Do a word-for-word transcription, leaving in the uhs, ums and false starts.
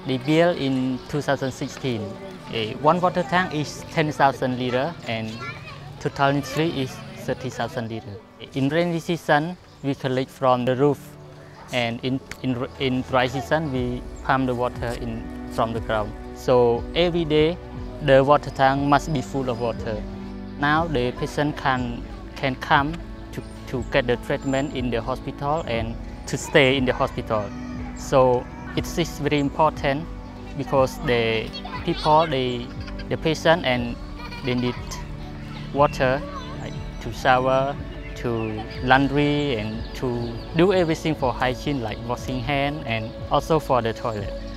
They built in two thousand sixteen. Uh, one water tank is ten thousand liter and two thousand three is thirty thousand liter. In rainy season, we collect from the roof, and in, in, in dry season, we pump the water in from the ground. So every day, the water tank must be full of water. Now the patient can, can come to, to get the treatment in the hospital and to stay in the hospital. So it is very important because the people, they, the patient, and they need water like to shower, to laundry, and to do everything for hygiene like washing hands and also for the toilet.